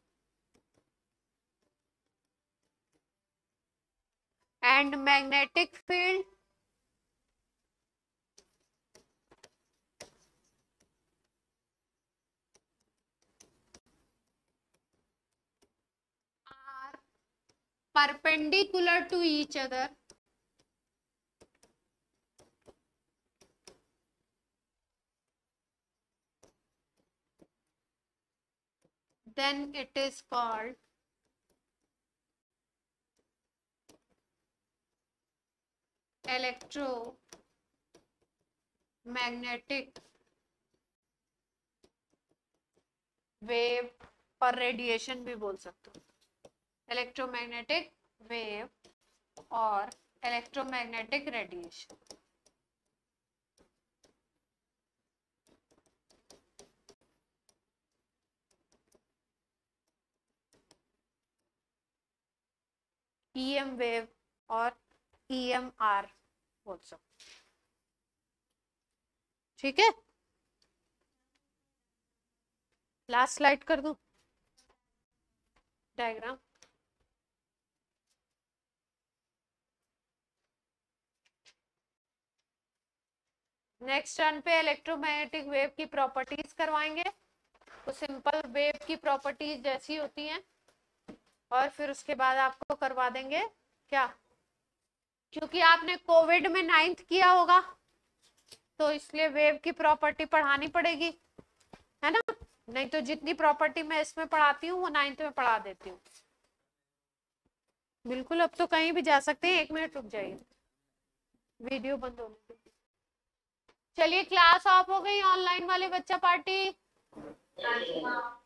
and magnetic field are perpendicular to each other then it is called electromagnetic wave पर रेडिएशन भी बोल सकते हो, इलेक्ट्रोमैग्नेटिक वेव और इलेक्ट्रोमैग्नेटिक रेडिएशन। ईएम वेव और EMR बोल सकते, ठीक है। लास्ट स्लाइड कर दूं डायग्राम। नेक्स्ट टर्न पे इलेक्ट्रोमैग्नेटिक वेव की प्रॉपर्टीज करवाएंगे, तो सिंपल वेव की प्रॉपर्टीज जैसी होती हैं, और फिर उसके बाद आपको करवा देंगे क्या, क्योंकि आपने कोविड में नाइन्थ किया होगा तो इसलिए वेव की प्रॉपर्टी पढ़ानी पड़ेगी, है ना। नहीं तो जितनी प्रॉपर्टी मैं इसमें पढ़ाती हूँ वो नाइन्थ में पढ़ा देती हूँ। बिल्कुल, अब तो कहीं भी जा सकते हैं। एक मिनट रुक जाइए, वीडियो बंद होने दीजिए। चलिए क्लास ऑफ हो गई, ऑनलाइन वाले बच्चा पार्टी।